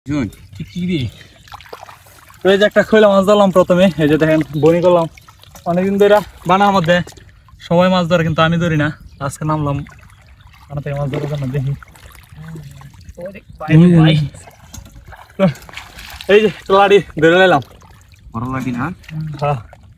এই যে একটা খৈলা মাছ ধরলাম প্রথমে, এই যে দেখেন বনি করলাম অনেকদিন ধরে বানার মধ্যে সবাই মাছ ধরে, কিন্তু আমি ধরি না। আজকে নামলাম থেকে মাছ ধরার জন্য, দেখি এই যে লাড়ি ধরে নিলাম। বড় লাড়ি না? হ্যাঁ,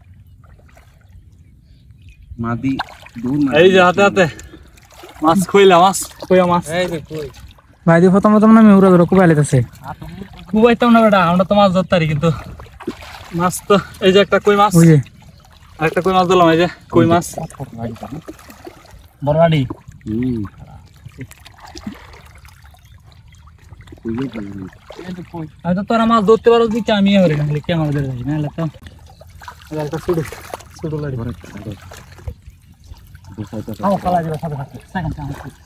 মাদি এই যে হাতে হাতে মাছ খইলা মাছ খইয়া মাছ। ভাই দি প্রথম প্রথম না আমি উড়া ধরে কুবাইলে আছে কুবাইতাম না বেটা, আমরা তো মাছ ধরতারি, কিন্তু মাছ তো এই যে একটা কই মাছ, ওই যে আরেকটা কই মাছ ধরলাম। এই যে কই মাছ বড় লাড়ি। আমি তো তোরা মাছ ধরতে পারো দিচ্ছি, আমি হরি না কে মাছ ধরে যাই না তো একটা ছোট ছোট লাড়ি খালা যাবে সাথে সাথে সেকেন্ড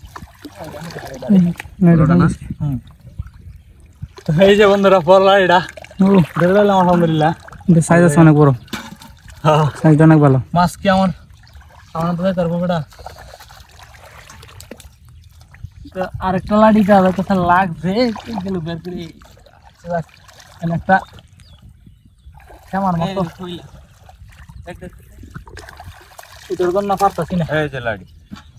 এই যে বন্ধুরা বড় লাড়িটা ধরে নিলাম আলহামদুলিল্লাহ। সাইজ আছে অনেক বড়, সাইজটা অনেক ভালো। মাছ কি আমার আমার তো তারপর বেটা আরেকটা লাড়িটা কথা লাগছে গেল বের করে একটা কেমন মতো এটার জন্য পারতাছি না। এই যে লাড়ি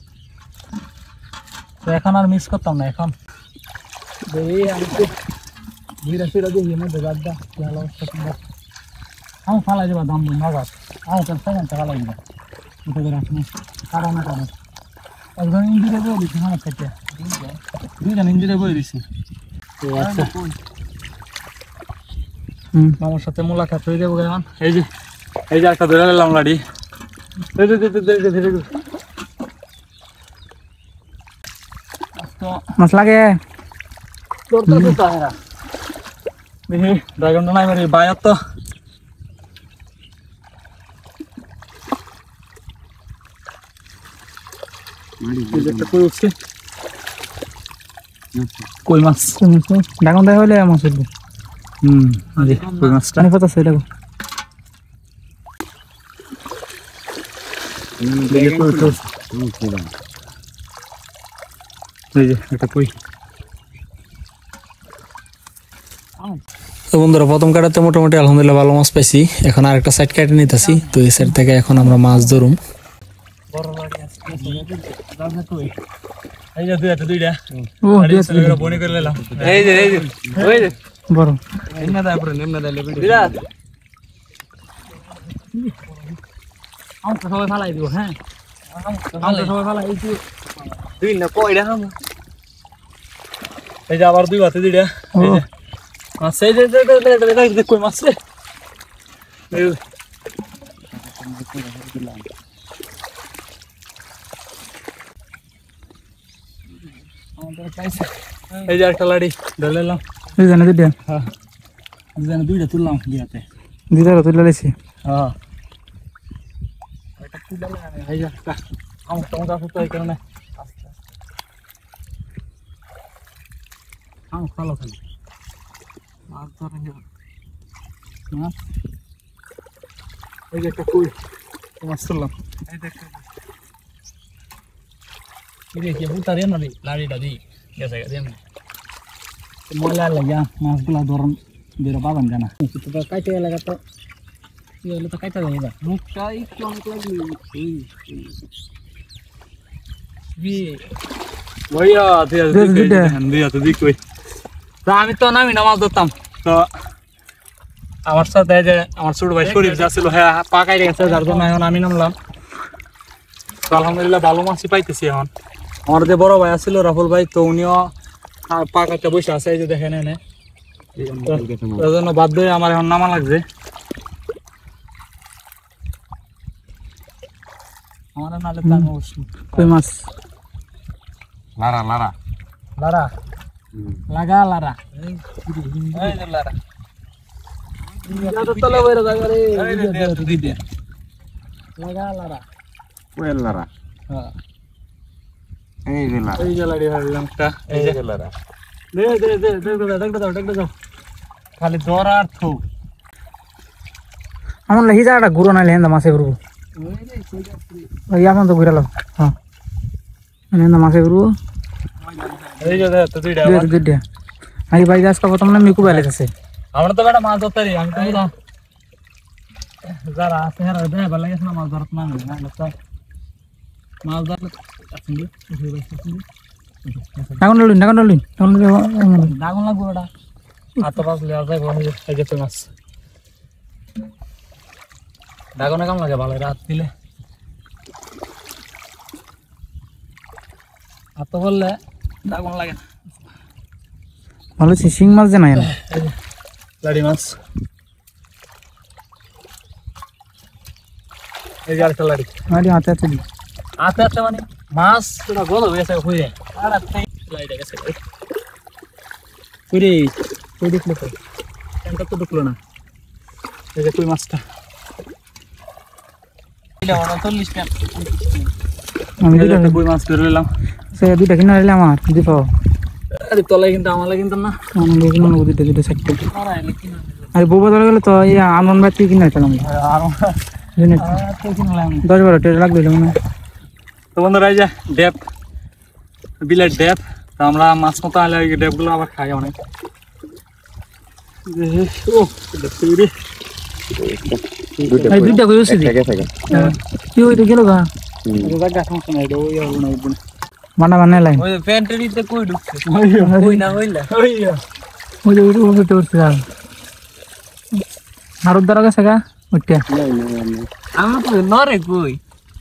তো এখন আর মিস করতাম না, এখন আমি তো ঘিরা ফিরা দিয়ে মধ্যে গাড়টা ভালো অবস্থা সুন্দর। আমি ফালাই যাবা দাম নগদ, আমি তো সেকেন্ড টাকা লাগবে ওটা করে রাখুন কারণ না কারণ একজন ইঞ্জিনে বয়ে দিচ্ছি আমার থেকে, দুইজন ইঞ্জিনে বয়ে দিচ্ছি। আচ্ছা আমার সাথে মোলাকাত হয়ে যাবো এখন। এই যে এই যে একটা ধরে নিলাম লাড়ি, মাছ লাগে দেখি ড্রাগনটা নাই মারি বায়াত তো কই উঠছে কই মাছ ডাকন দেয় হইলে মাছ উঠবে। কই মাছটা পানি পাতা সেটা তো বন্ধুরা প্রথম কাটাতে মোটামুটি আলহামদুলিল্লাহ ভালো মাছ পাইছি। এখন আরেকটা সাইড কেটে নিতেছি, তো এই সাইড থেকে এখন আমরা মাছ ধরুম। এই যে দুইটা বনি করে নিলাম। এই যে ওই যে বড় নিম্না দা পুরো নিম্না দা লেবি বিরাট আমরা সবাই ফালাই দিব। হ্যাঁ আমরা সবাই ফালাই দিই তুই না কইরা হাম এই যে আবার দুই বাতে দুইটা এই যে মাছ এই যে কই মাছ রে এই যে একটা লাড়ি ধরে নিলাম। হ্যাঁ দুইটা তুললাম দিয়াতে দুইটা তুলে লাইছি। হ্যাঁ একটা তুলে এই যে একটা আমার টমেটো আছে তো এই কারণে ভালো খালি মাছ ধরে মাছ। এই যে একটা কই মাছ তুললাম। এই যে উতারে না রে লাড়িটা দিই গেছে গেছে ময়লা লাগিয়া মাছগুলা ধরন বেরো পাবেন কেনা তো কাইতে এলাকা তো কি হলো তো কাইতে যাবে না মুখটা একটু অনেক লাগবে ভাইয়া দিয়া তো দিক তা আমি তো নামি না মাছ ধরতাম। তো আমার সাথে যে আমার ছোট ভাই শরীফ যাচ্ছিল, হ্যাঁ পা কাইতে গেছে, যার জন্য এখন আমি নামলাম। তো আলহামদুলিল্লাহ ভালো মাছই পাইতেছি এখন। আমার যে বড় ভাই আছিল রাহুল ভাই, তো উনিও পা কাটতে বসে আছে, এই যে দেখেন এনে ওই জন্য বাধ্য হয়ে আমার এখন নামা লাগছে। আমার নালে তো আমি অবশ্যই কই মাছ লারা লারা লারা লাগা লারা এই যে লারা তলে বইরা যাবে রে লাগা লারা কোয়েল লারা। হ্যাঁ এই যে লারা এই যে লাড়ি হারলাম একটা, এই যে লারা দে দাও খালি ধরা আর থৌ আমার লাগি যাটা ঘুরো নাইলে হেন্দা মাছে ঘুরবো। ওই এখন তো ঘুরালো। হ্যাঁ হেন্দা মাছে ঘুরবো। এই যে তো দুইটা দুইটা আরে ভাই আজকে প্রথম না মিকু বাইলে আছে আমরা তো বেটা মাছ ধরতারি আমি তো বুঝলাম যারা আছে হেরা দেয় ভালো লাগে না মাছ ধরত না মাছ ধরলে এখন লইন এখন দাগুন লাগবো বেটা আতো পাঁচ লেয়ার যাই বনে এই যে মাছ দাগুনে কাম লাগে ভালো রাত দিলে আতো বললে দাগুন লাগে না ভালো শিং মাছ যে নাই লাড়ি মাছ এই যে আরেকটা লাড়ি আরে হাতে হাতে দি আতে আতে মানে মাছ পুরো গোল হয়ে গেছে হয়ে আর আতে লাইটা গেছে পুরি কই দেখলো তো কেনটা তো ঢুকলো না এই যে কই মাছটা এটা 39 টাকা আমি এই যে দুইটা একটা কই মাছ ধরে নিলাম সে দুইটা কিনা আইলে আমার দিছো আরে তলায় কিন্তু আমার কিন্তু না আমি দেখলাম না দুইটা দুইটা সেট করে আর আইলে কি না আরে বউবা ধরে গেলে তো এই আনন্দ ভাই তুই কিনা আইতাম আর জেনে তো কিনলাম 10-12 টাকা লাগবে মানে তো বন্ধুরা এই যে ডেপ বিলেট ডেপ তো আমরা মাছ মতো আলে ওই ডেপগুলো আবার খাই অনেক ও পুরি এই দুইটা কই বসে দি কি হইতো গেল গা জায়গা সমস্যা নাই ওই আর না ওই মানা বানাই লাইন ওই প্যান্টরিতে কই ঢুকছে ওই না হইলা ওই যে ওই উঠতে উঠতে যাও আর উদ্ধার গেছে গা উঠতে আমার তো নরে কই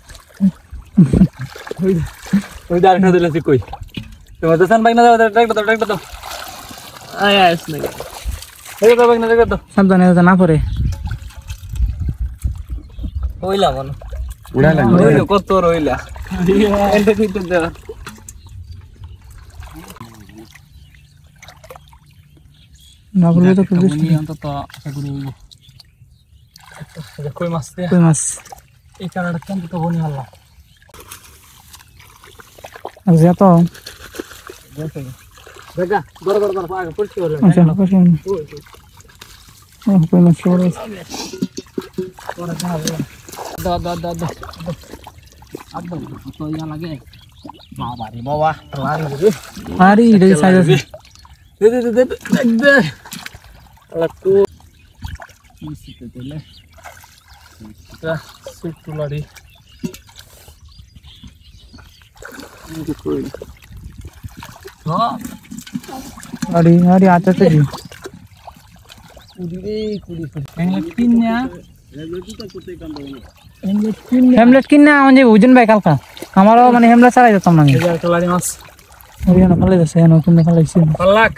ওই ডাইরেক্ট দিলেছি কই তোমার দসান বাইক না দাও ডাইরেক্ট দাও আয় আইস না ডাইরেক্ট দাও বাইক না ডাইরেক্ট দাও সাবধানে যাতে না পড়ে হইলা মন উড়াইলা হইলো কত রইলা এটা কইতে দাও না বললে তো পুলিশ উনি অন্তত আশা করি হইব কই মাছ দে কই মাছ এই কারণে কেন তো বনি হল্লা আর যা তো দেখা বড় আগে পড়ছি হলো আচ্ছা পাশে ও কই মাছ বড় দাও একদম তো ইয়া লাগে বাবা রে বাবা লারি রে আরে এটা সাইজ আছে দে আলা তো মিশিতে দিলে এটা সুটু লারি এই কই হ্যাঁ আরে আরে আতে তে দি কুড়ি এগুলো কিনা হেমলেট কিনা মানে ওজন ভাই কালকা আমারও মানে হেমলেট ছাড়াই যেতাম না আমি এই যে একটা লারি মাছ ওই না ফেলে যাচ্ছে না তুমি ফেলাইছি পাল্লাক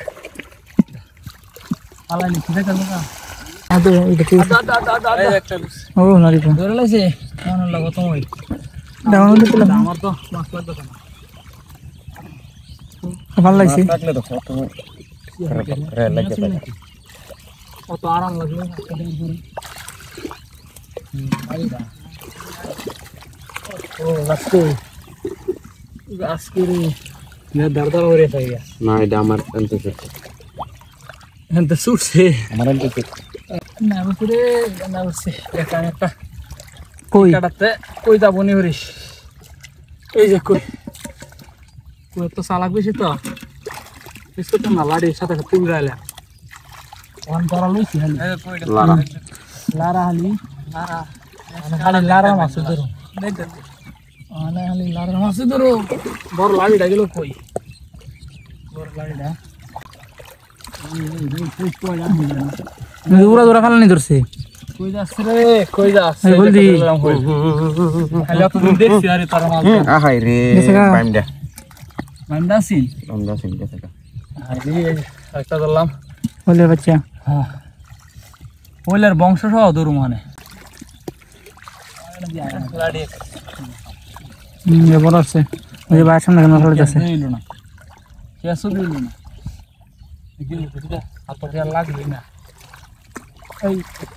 পাল্লাই নি কিটা করব না আদে এটা কি এই একটা ও নারি তো ধরে লাইছে কেমন লাগো তুমি ডাউন দিতে আমার তো মাছ লাগবে না ফেলাইছি থাকলে তো কত রে লাগে কত আরাম লাগলো ও লাস্টে আজকে না দরদর হয়ে গেছে না এটা আমার আনতেছে এত সুটছে আমার আনতেছে না বুঝরে না বুঝছে এখানে একটা কই কাটাতে কই যাব নি হরিস এই যে কই কই তো সালাক বেশি তো বিস্কুট না লাড়ি সাথে সাথে তুই রাইলা ওয়ান ধরা লইছি হালি লারা লারা হালি লারা খালি লারা মাছ ধরো আনে হালি লারা মাছ ধরো বড় লাড়িটা গেল কই বড় লাড়িটা দূরা দূরা ফেলানি ধরছে কই যাচ্ছে রে কই যাচ্ছে এই বলদি খালি তো দেখছি আরে তার মাছ আহাই রে গেছে গা। পাইমডা মান্দাসিন আমরা সিন গেছে আরে একটা ধরলাম বলে বাচ্চা হ্যাঁ ওইলার বংশ সহ ধরু মানে লাড়ি বড় আছে ওই যে বাইরের সামনে কেন ফেলে যাচ্ছে দিল না কেসও দিল না দিল তো এটা হাত দিয়ে লাগবে না এই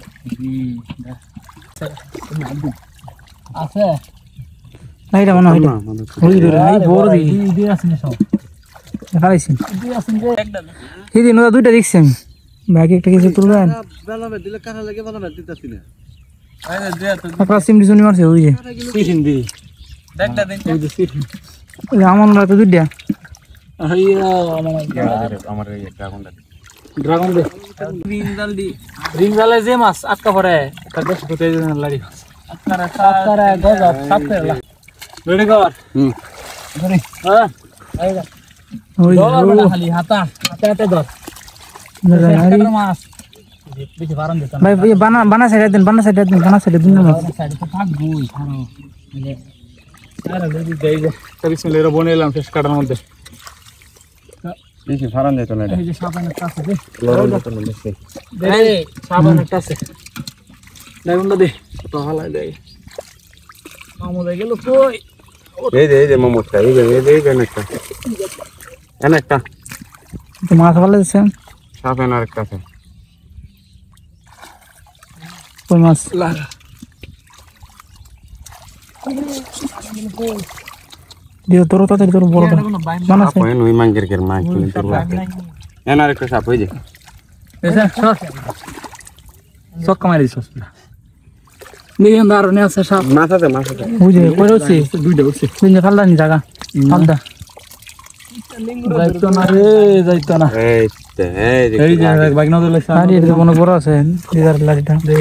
আছে লাইটা মনে হয় ওই দূরে নাই বড় দি দিয়ে আসেনি সব ফেলাইছি দিয়ে আসেন যে একটা এই দিন ওরা দুইটা দেখছি আমি বাকি একটা কিছু তুলবেন বেলা দিলে কারা লাগে বেলা দিতাছি না আরে দে তো আপনার সিমটি শুনি মারছে ওই যে সিরিন দি একটা দিন ওই যে সিরিন ওই যে আমার রাতে দুইটা আইয়া আমার এই ড্রাগনটা ড্রাগন দে রিং জালে যে মাছ আটকা পড়ে তার বেশ কোথায় লাড়ি আটকারে গজব সাপ ফেলা রেডি কর রেডি হ্যাঁ আইগা ওই ডলার খালি হাতে হাতে ধর মাছ বেশি বারান দিতাম ভাই বানা সাইড দিন বানা সাইড দিন না সাইডে তো থাকবই ছাড়ো মানে আরে লেডি দেই গো বিসমিল্লাহির বনেলাম ফিশ কাটার মধ্যে বেশি ফারান যেত না এটা এই যে সাবান একটা আছে দে লড়াই যেত না বেশি এই সাবান একটা আছে লাগুনটা দে তো হালাই দে আমলে গেল কই এই যে মামুটা এই যে একটা তো মাছ ভালো আছে সাপ এনার একটা আছে কই মাছ লাগা দিও তোর তোর বড় বানা সাপ হয় নই মাঙ্গের কের মাছ তুই তোর এনার একটা সাপ হই যে এসে সক মারি দিছস নিয়ে দাঁড় নে আছে সাপ মাছ আছে বুঝে কই রছি দুইটা বসে তুই ফালদা নি জায়গা ফালদা যাইতো না রে যাইতো না এই এই যে বাইক না দিলে আরে এর কোনো বড় আছে দিদার লাড়িটা দে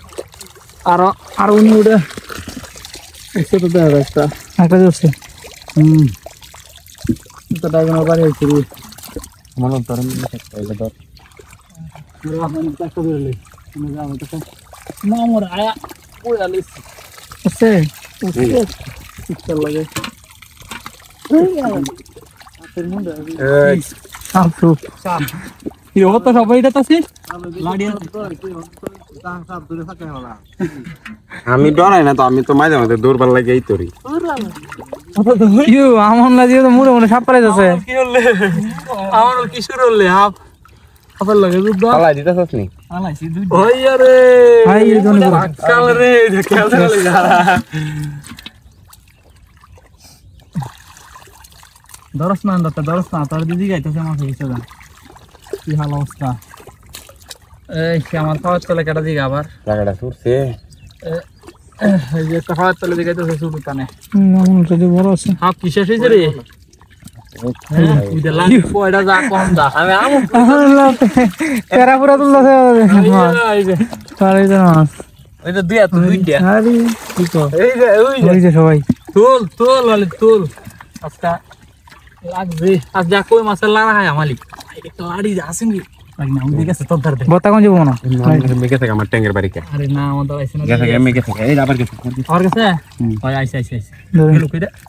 আর উনি উড়ে এসে তো দেখা যাচ্ছে একটা জোরছে তো ডাইগন বাড়ি হইছে রে মনে তোর মিলে থাকতে হইলো ধর রাহমান টাকা দিলে তুমি যাও তো না মোর আয়া ওই আলিস আছে চল লাগে এই সাপ সুপ সাপ কি হত সবাই এটা আছে লাড়িয়া আমি ডরাই না তো আমি তো মাঝে মাঝে দৌড়বার লাগে এই তোরি ইউ আমন লাগিয়ে তো মুড়ে মুড়ে সাপ পালাই যাচ্ছে কি হলে আমার কি শুরু হলে হাফ হাফের লাগে দুধ দাও পালাই দিতাছস নি আলাইছি দুধ ওই আরে ভাই এই জন্য আকাল রে খেলা চলে যা দরস না তোর দিদি গাইতেছে মাছ হইছে যা কি হাল অবস্থা এই আমার খাওয়ার তলে কেটে দিকে আবার জায়গাটা ছুটছে এই যে একটা খাওয়ার তলে দিকে তো শুরু টানে আমন যদি বড় আছে হাফ কি শেষ হয়েছে রে লাগ পয়ডা যা কম দা আমি আমু তেরা পুরা তুলছে এই যে তারে মাছ ওই তো দুই হাত দুইটা আরে কি তো এই যে ওই যে সবাই তুল লালি তুল আজকা লাগবে আজ যা কই মাছের লাড়া হয় মালিক একটা লাড়ি আসেন কি না আমি গেছে তোর ধরতে বতা কোন যাবো না মেকে থাকে আমার ট্যাঙ্কের বাড়িতে আরে না আমাদের আইছে না গেছে মেকে থাকে এই আবার গেছে আর গেছে ওই আইছে গেল কই দে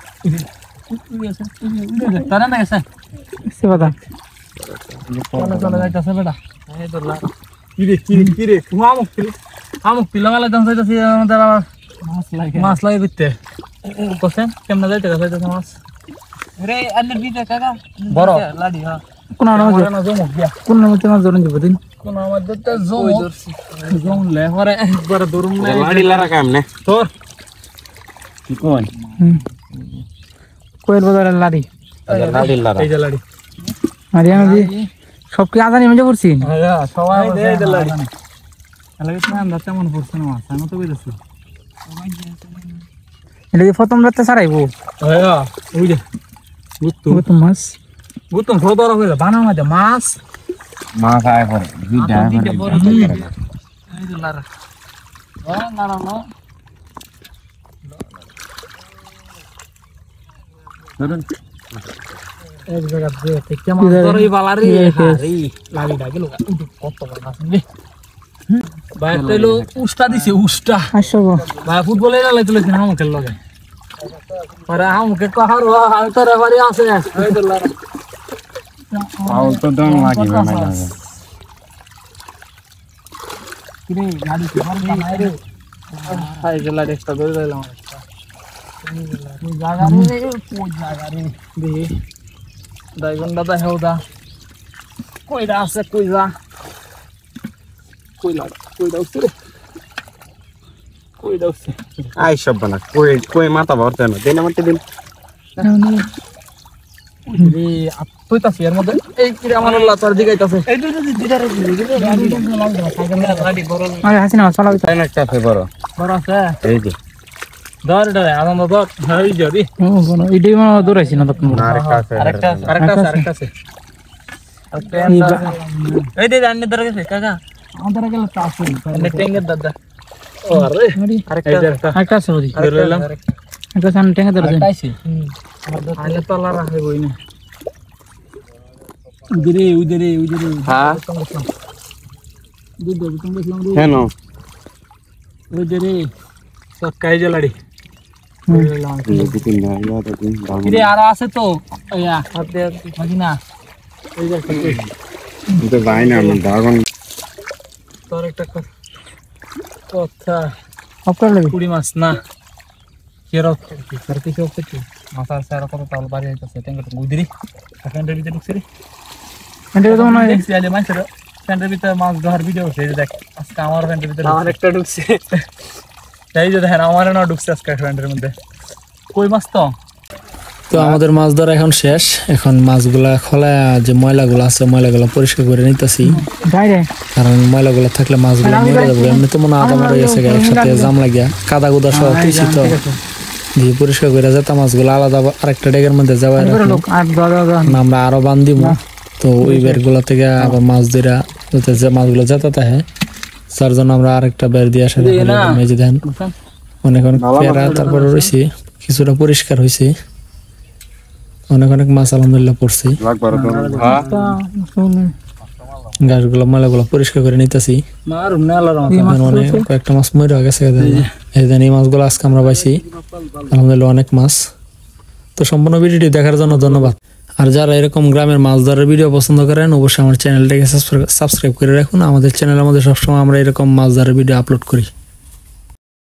তারা না গেছে সে বতা চলে যাইতাছে বেটা এই দরলা কি রে আমুক পিলা মালা দাম যাইতাছে আমাদের আবার মাছ লাগে করতে কোসেন কেমন যাইতে যাইতাছে মাছ রে আন্নের বিটা কাকা বড় লাডি হ্যাঁ কোন আমাদের না জমক দিয়া কোন আমাদের মাছ ধরন যাব দিন কোন আমাদের তো জম লে পরে একবার দরুম না লাড়ি লারা কাম নে তোর কি কোন কোয়েল বাজারের লাড়ি লাড়ি লারা এই যে লাড়ি আরে আমি সব কি আজানি মধ্যে পড়ছি হ্যাঁ সবাই এই যে লাড়ি লাগে না আমরা তেমন পড়ছ না মাছ আমি তো কইতাছি এটা যে প্রথম রাতে সারাইবো হ্যাঁ ওই যে তো মাছ গুতম ফোদরা হইলা বানাও না মাছ মাছ আয় পরে দুইটা এই যে লারা না ধরুন এক জায়গা যে কেমন ধরই বালারি হারি লাগি ডাগিলো কত বড় মাছ রে ভাই কইলো উস্তা দিছে উস্তা আসো ভাই ফুটবলে না লাইতে না আমাকে লগে পরে আমাকে কহার আমি তো রেফারি আছে এই তো লারা পাউল তো দম লাগিবে না কিরে গাড়ি কি মার কামাই রে হাই গেলা একটা ধরে দিলাম জায়গা রে কোন জায়গা রে দে দাইগন দাদা হেউদা কইরা আছে কইরা কইরা উঠছে আই সব বানা কই মাথা ভরতে না দেন আমারতে দিন রে তুই তাসি এর মধ্যে এই কিরে আমার আল্লাহ তোর দিগাইতাছে এই দুটো দিদারে গাড়ি বড় আরে হাসিনা মাছ পালা তাই না কাফে বড় বড় আছে এই যে ধর এটা আনন্দ ধর হই যাবি এটাই মনে হয় দৌড়াইছি না তখন আরেকটা আছে আরেকটা আছে এই দে জানি ধরে গেছে কাকা আমাদের গেলে তো আছে এনে টেঙ্গের দাদা ও আরে আরেকটা একটা আছে ওদি বেরলাম একটা সান টেঙ্গা ধরে আরেকটা আইছে আলে তো আল্লাহ রাখে বই না উদরে হ্যাঁ দুধ তুমি দেখলাম কেন উদরে সকাই জলাড়ি কিরে আরো আছে তো ইয়া হাতে হাজি না ওই যে তো যাই না আমি ড্রাগন তোর একটা কথা আপনার লাগে কুড়ি মাছ না কেরো আর কিছু হচ্ছে কি মাথার সারা কত তাল বাড়ি হইতাছে টেঙ্গা গুদিরি সেকেন্ডের ভিতরে ঢুকছে রে এটা তো মনে হয় দেখছি আলে মাছের সেন্টার ভিতরে মাছ ধরার ভিডিও হচ্ছে এই দেখ আজকে আমার সেন্টার ভিতরে আমার একটা ঢুকছে এই যে দেখেন আমার না ঢুকছে আজকে সেন্টারের মধ্যে কই মাছ তো তো আমাদের মাছ ধরা এখন শেষ এখন মাছগুলা খোলা যে ময়লাগুলো আছে ময়লাগুলো পরিষ্কার করে নিতেছি কারণ ময়লাগুলো থাকলে মাছগুলো মরে যাবে এমনি তো মনে আদা মরে গেছে একসাথে জাম লাগিয়া কাদা গুদা সব তুইছি তো দিয়ে পরিষ্কার করে যেতে মাছগুলো আলাদা আরেকটা ডেগের মধ্যে যাওয়ার আমরা আরো বান দিব তো ওই বের গুলা থেকে আবার মাছ ধরা যাতে যে মাছগুলো যেতে থাকে তার জন্য আমরা আরেকটা বের দিয়ে আসা এই যে দেন অনেক অনেক পেয়ারা তারপরে রয়েছে কিছুটা পরিষ্কার হয়েছে অনেক অনেক মাছ আলহামদুলিল্লাহ পড়ছে গাছগুলো ময়লাগুলো পরিষ্কার করে নিতেছি মানে কয়েকটা মাছ মরে গেছে এই মাছগুলো আজকে আমরা পাইছি আলহামদুলিল্লাহ অনেক মাছ তো সম্পূর্ণ ভিডিওটি দেখার জন্য ধন্যবাদ আর যারা এরকম গ্রামের মাছ ধরার ভিডিও পছন্দ করেন অবশ্যই আমার চ্যানেলটাকে সাবস্ক্রাইব করে রাখুন আমাদের চ্যানেলের মধ্যে সবসময় আমরা এরকম মাছ ধরার ভিডিও আপলোড করি